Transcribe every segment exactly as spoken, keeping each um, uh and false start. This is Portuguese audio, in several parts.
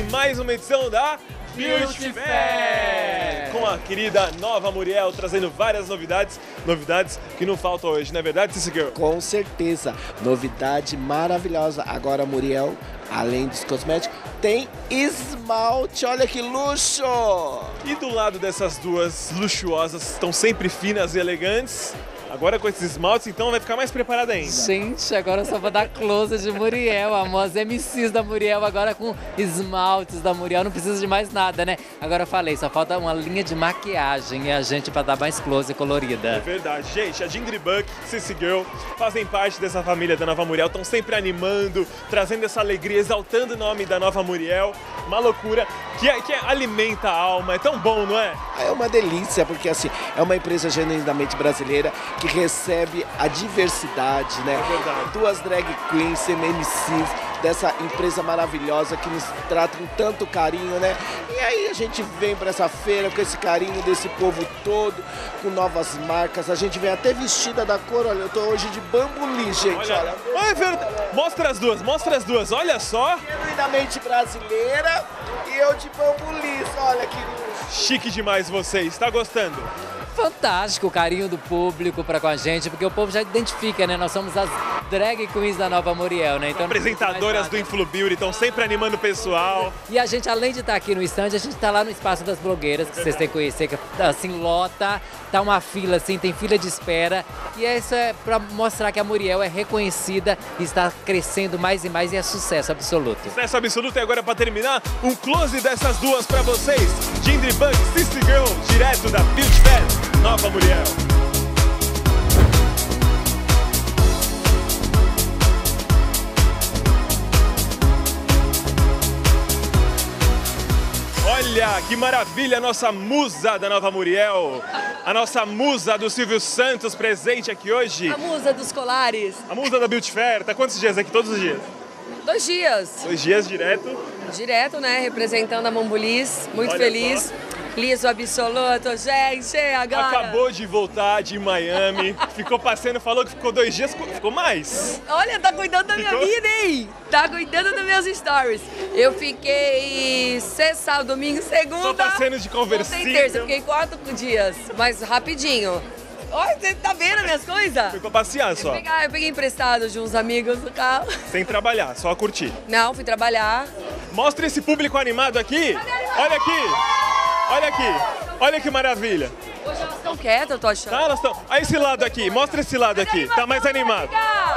mais uma edição da Beauty Fair, com a querida Nova Muriel, trazendo várias novidades, novidades que não faltam hoje, não é verdade, Cissy Girl? Com certeza, novidade maravilhosa. Agora a Muriel, além dos cosméticos, tem esmalte, olha que luxo! E do lado dessas duas luxuosas, estão sempre finas e elegantes. Agora com esses esmaltes, então, vai ficar mais preparada ainda. Gente, agora eu só vou dar close de Muriel, amor. As M Cs da Muriel, agora com esmaltes da Muriel, não precisa de mais nada, né? Agora eu falei, só falta uma linha de maquiagem e a gente pra dar mais close e colorida. É verdade. Gente, a Ginger Buck, Cissy Girl, fazem parte dessa família da Nova Muriel, estão sempre animando, trazendo essa alegria, exaltando o nome da Nova Muriel. Uma loucura que, é, que é, alimenta a alma, é tão bom, não é? É uma delícia, porque assim, é uma empresa genuinamente brasileira que recebe a diversidade, né? É verdade. Duas drag queens, M Cs, dessa empresa maravilhosa que nos trata com tanto carinho, né? E aí a gente vem para essa feira com esse carinho desse povo todo, com novas marcas. A gente vem até vestida da cor, olha, eu tô hoje de bambulim, gente, olha. olha. olha é verdade. Mostra as duas, mostra as duas, olha só. Genuinamente brasileira e eu de bambulim, olha que luxo. Chique demais vocês, tá gostando? Fantástico o carinho do público para com a gente, porque o povo já identifica, né? Nós somos as drag queens da Nova Muriel, né? Então, apresentadoras do Influ Beauty, estão sempre animando o pessoal. E a gente, além de estar aqui no stand, a gente está lá no Espaço das Blogueiras, que vocês têm que conhecer, que assim, lota, tá uma fila assim, tem fila de espera. E isso é para mostrar que a Muriel é reconhecida e está crescendo mais e mais e é sucesso absoluto. Sucesso absoluto. E agora, para terminar, um close dessas duas para vocês. Ginger Buck, Cissy Girl, direto da Beauty Fair, Nova Muriel. Olha que maravilha, a nossa musa da Nova Muriel, a nossa musa do Silvio Santos presente aqui hoje. A musa dos colares. A musa da Beauty Fair, tá quantos dias aqui? Todos os dias? Dois dias. Dois dias direto? Direto, né? Representando a Mambulis, muito Olha feliz. Só. Liso absoluto, gente, agora. Acabou de voltar de Miami, ficou passeando, falou que ficou dois dias, ficou mais. Olha, tá cuidando da ficou? minha vida, hein? Tá cuidando dos meus stories. Eu fiquei sexta, sábado, domingo, segunda. Só passeando de conversinha. Sem terça, fiquei quatro dias, mas rapidinho. Olha, você tá vendo as minhas coisas? Foi pra passear só. Eu peguei, eu peguei emprestado de uns amigos do carro. Sem trabalhar, só curtir. Não, fui trabalhar. Mostra esse público animado aqui. Olha aqui. Olha aqui. Olha que maravilha. Hoje elas estão quietas, eu tô achando. Tá, elas estão. Olha esse lado aqui. Mostra esse lado aqui. Tá mais animado.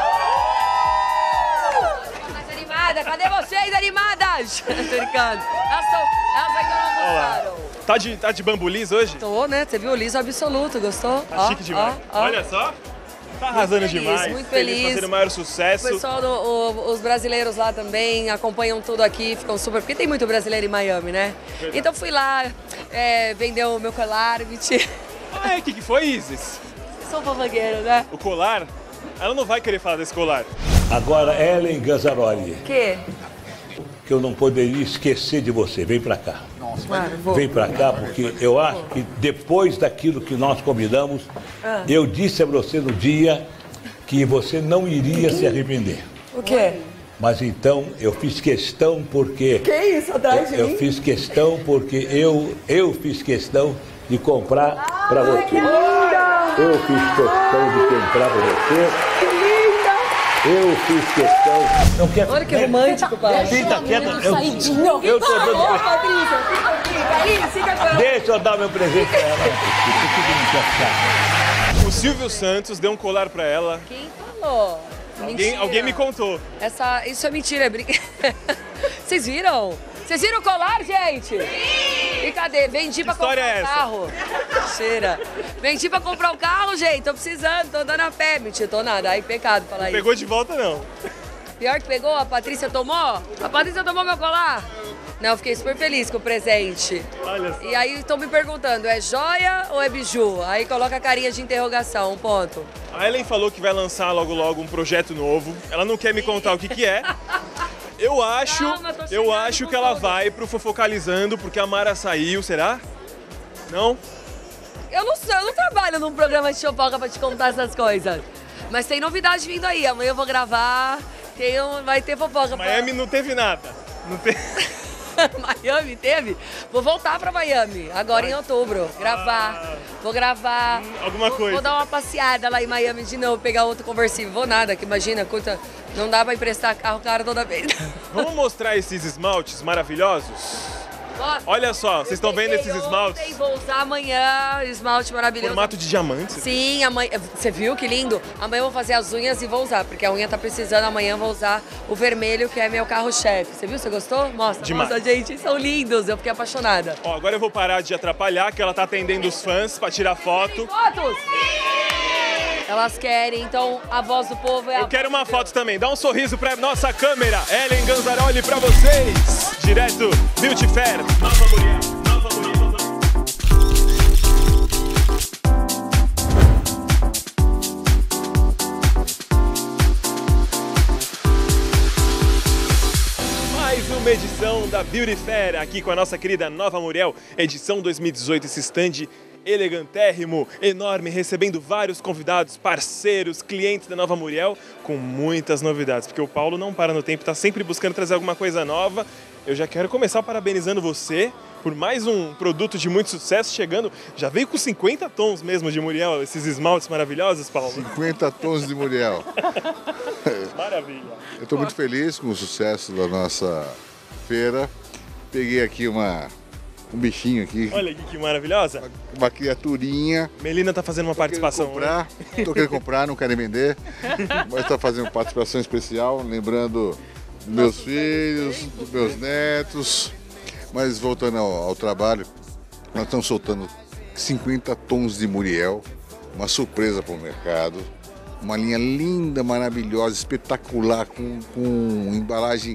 Mais animada. Cadê vocês, animadas? Tô brincando. Elas estão. Elas ainda não almoçaram. Tá de, tá de bambulis hoje? Tô, né? Você viu o liso absoluto, gostou? Tá ó, chique demais. Ó, ó. Olha só. Tá arrasando feliz, demais. muito feliz. Fazendo o maior sucesso. O pessoal, do, o, os brasileiros lá também acompanham tudo aqui, ficam super... Porque tem muito brasileiro em Miami, né? Verdade. Então fui lá, é, vender o meu colar, mentira. Ah, é? O que, que foi, Isis? Sou fofoqueira, né? O colar? Ela não vai querer falar desse colar. Agora, Ellen Gazzaroli. O quê? Que eu não poderia esquecer de você. Vem pra cá. Claro, vou. Vem pra cá, porque eu acho que depois daquilo que nós combinamos, ah. eu disse a você no dia que você não iria se arrepender. O quê? Mas então eu fiz questão porque... Que isso, atrás de eu, mim? Eu fiz questão porque eu, eu fiz questão de comprar ah, pra você. Que linda! Eu fiz questão de comprar pra você. Que linda! Eu fiz questão. Não quer... Olha que romântico, pai. Fica quieta. Eu, eu tô dando. Ô, Patrícia, fica aqui, aí, fica com ela. Deixa eu dar meu presente pra ela. O Silvio Santos deu um colar pra ela. Quem falou? Alguém, alguém me contou. Essa, isso é mentira, é brincadeira. Vocês viram? Vocês viram o colar, gente? Sim! E cadê? Vendi pra comprar é um essa? carro. Cheira. Vendi pra comprar um carro, gente. Tô precisando, tô andando a pé. Mentira, tô nada. Aí, pecado falar não isso. Pegou de volta, não. Pior que pegou, a Patrícia tomou? A Patrícia tomou meu colar? Não, eu fiquei super feliz com o presente. Olha só. E aí estão me perguntando, é joia ou é biju? Aí coloca a carinha de interrogação, um ponto. A Ellen falou que vai lançar logo logo um projeto novo. Ela não quer me contar o que que é. Eu acho, Calma, eu acho que ela vai pro Fofocalizando porque a Mara saiu, será? Não? Eu não sei, eu não trabalho num programa de fofoca pra te contar essas coisas. Mas tem novidade vindo aí, amanhã eu vou gravar, tem um, vai ter fofoca. Miami pra... não teve nada. Não teve... Miami teve? Vou voltar pra Miami, agora em outubro, gravar. Vou gravar. Hum, alguma vou, coisa. Vou dar uma passeada lá em Miami de novo, pegar outro conversível. Vou nada, que imagina, quanta... não dá pra emprestar carro cara toda vez. Vamos mostrar esses esmaltes maravilhosos? Nossa, Olha só, vocês estão vendo esses ontem, esmaltes? Vou usar amanhã, esmalte maravilhoso. Formato de diamante? Sim, amanhã. Você viu que lindo? Amanhã eu vou fazer as unhas e vou usar, porque a unha tá precisando. Amanhã eu vou usar o vermelho, que é meu carro-chefe. Você viu? Você gostou? Mostra. Demais. Nossa, gente, são lindos. Eu fiquei apaixonada. Ó, agora eu vou parar de atrapalhar, que ela tá atendendo os fãs pra tirar foto. Fotos! Elas querem, então a voz do povo é a... Eu quero uma foto também. Dá um sorriso pra nossa câmera. Ellen Ganzaroli pra vocês. Direto, Beauty Fair, Nova Muriel. Nova Muriel. Mais uma edição da Beauty Fair, aqui com a nossa querida Nova Muriel, edição dois mil e dezoito, esse stand elegantérrimo, enorme, recebendo vários convidados, parceiros, clientes da Nova Muriel, com muitas novidades, porque o Paulo não para no tempo, está sempre buscando trazer alguma coisa nova. Eu já quero começar parabenizando você por mais um produto de muito sucesso chegando. Já veio com cinquenta tons mesmo de Muriel, esses esmaltes maravilhosos, Paulo. cinquenta tons de Muriel. Maravilha. Eu estou muito feliz com o sucesso da nossa feira. Peguei aqui uma, um bichinho aqui. Olha aqui que maravilhosa. Uma, uma criaturinha. Melina tá fazendo uma Tô participação. querendo comprar, tô querendo comprar, não quero vender. Mas está fazendo uma participação especial, lembrando dos meus Nossa, filhos, dos meus netos. Mas voltando ao, ao trabalho, nós estamos soltando cinquenta tons de Muriel, uma surpresa para o mercado, uma linha linda, maravilhosa, espetacular, com, com embalagem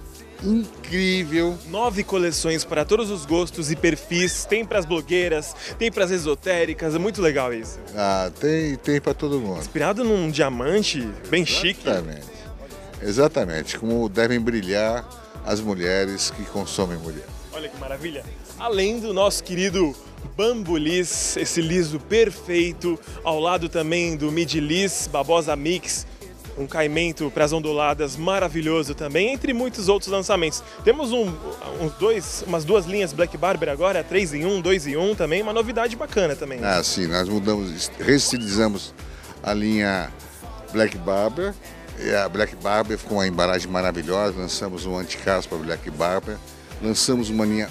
incrível. Nove coleções para todos os gostos e perfis, tem para as blogueiras, tem para as esotéricas, é muito legal isso. Ah, tem, tem para todo mundo. Inspirado num diamante bem chique. Exatamente, exatamente, como devem brilhar as mulheres que consomem mulher. Olha que maravilha. Além do nosso querido Bambu Liss, esse liso perfeito, ao lado também do Midi Liss Babosa Mix, um caimento para as onduladas maravilhoso também, entre muitos outros lançamentos. Temos um, uns dois, umas duas linhas Black Barber agora, três em um, dois em um também, uma novidade bacana também. Ah, sim, nós mudamos, restilizamos a linha Black Barber. E a Black Barber ficou uma embalagem maravilhosa, lançamos um anti-caspa Black Barber, lançamos uma linha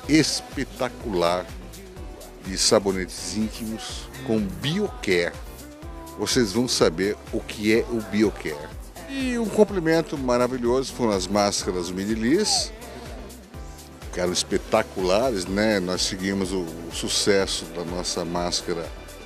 espetacular de sabonetes íntimos com BioCare. Vocês vão saber o que é o BioCare. E um complemento maravilhoso foram as máscaras Midi Liss, que eram espetaculares, né? Nós seguimos o, o sucesso da nossa máscara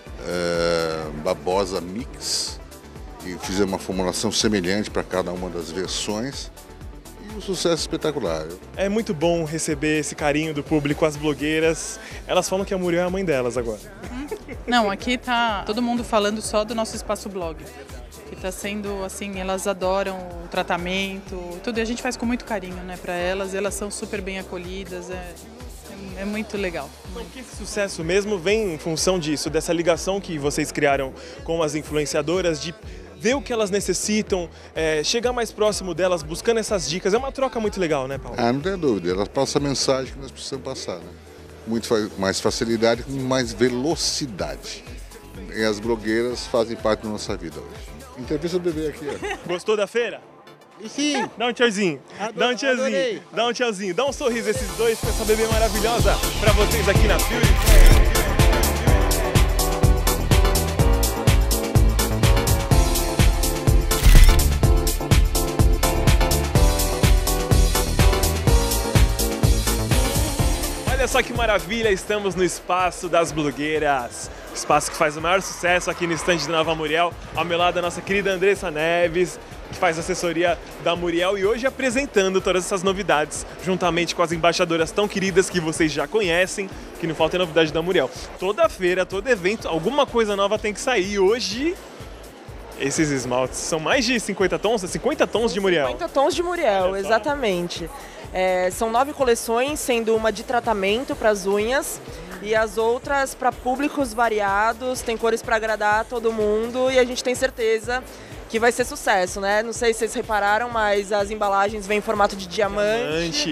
uh, Babosa Mix e fizemos uma formulação semelhante para cada uma das versões. E um sucesso espetacular. É muito bom receber esse carinho do público, as blogueiras. Elas falam que a Muriel é a mãe delas agora. Não, aqui tá todo mundo falando só do nosso espaço blog. Que tá sendo assim, elas adoram o tratamento, tudo. E a gente faz com muito carinho, né, para elas. E elas são super bem acolhidas. É, é, é muito legal. Porque esse sucesso mesmo vem em função disso, dessa ligação que vocês criaram com as influenciadoras, de ver o que elas necessitam, é, chegar mais próximo delas, buscando essas dicas. É uma troca muito legal, né, Paulo? Ah, não tem dúvida. Elas passam a mensagem que nós precisamos passar, né? Muito mais facilidade, com mais velocidade. E as blogueiras fazem parte da nossa vida hoje. Entrevista do bebê aqui, ó. Gostou da feira? Sim. Dá um tchauzinho. Adoro, Dá um tchauzinho. adorei. Dá um tchauzinho. Dá um sorriso esses dois com essa bebê maravilhosa pra vocês aqui na Beauty. Olha só que maravilha, estamos no Espaço das Blogueiras, espaço que faz o maior sucesso aqui no estande da Nova Muriel. Ao meu lado a nossa querida Andressa Neves, que faz assessoria da Muriel e hoje apresentando todas essas novidades, juntamente com as embaixadoras tão queridas que vocês já conhecem, que não falta novidade da Muriel. Toda feira, todo evento, alguma coisa nova tem que sair. Hoje, esses esmaltes são mais de cinquenta tons, cinquenta tons de Muriel. cinquenta tons de Muriel, exatamente. É, são nove coleções, sendo uma de tratamento para as unhas e as outras para públicos variados, tem cores para agradar todo mundo e a gente tem certeza que vai ser sucesso, né? Não sei se vocês repararam, mas as embalagens vêm em formato de diamante. Diamante.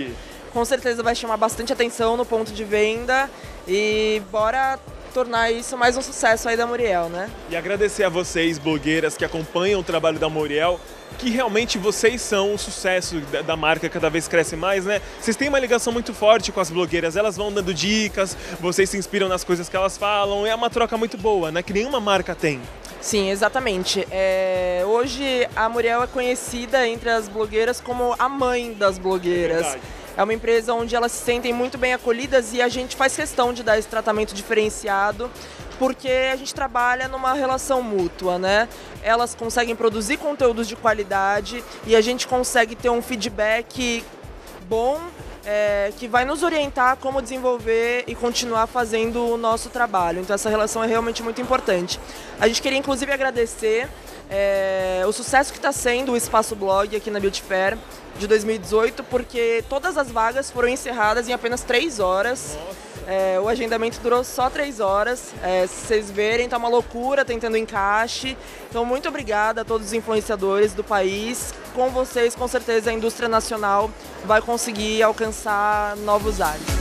com certeza vai chamar bastante atenção no ponto de venda e bora tornar isso mais um sucesso aí da Muriel, né? E agradecer a vocês, blogueiras, que acompanham o trabalho da Muriel, que realmente vocês são o sucesso da, da marca, cada vez cresce mais, né? Vocês têm uma ligação muito forte com as blogueiras, elas vão dando dicas, vocês se inspiram nas coisas que elas falam, é uma troca muito boa, né? Que nenhuma marca tem. Sim, exatamente. É, hoje a Muriel é conhecida entre as blogueiras como a mãe das blogueiras. Verdade. É uma empresa onde elas se sentem muito bem acolhidas e a gente faz questão de dar esse tratamento diferenciado, porque a gente trabalha numa relação mútua, né? Elas conseguem produzir conteúdos de qualidade e a gente consegue ter um feedback bom, é, que vai nos orientar como desenvolver e continuar fazendo o nosso trabalho. Então essa relação é realmente muito importante. A gente queria inclusive agradecer é, o sucesso que está sendo o Espaço Blog aqui na Beauty Fair de dois mil e dezoito, porque todas as vagas foram encerradas em apenas três horas. É, o agendamento durou só três horas. É, se vocês verem, tá uma loucura tentando encaixe. Então, muito obrigada a todos os influenciadores do país. Com vocês, com certeza, a indústria nacional vai conseguir alcançar novos ares.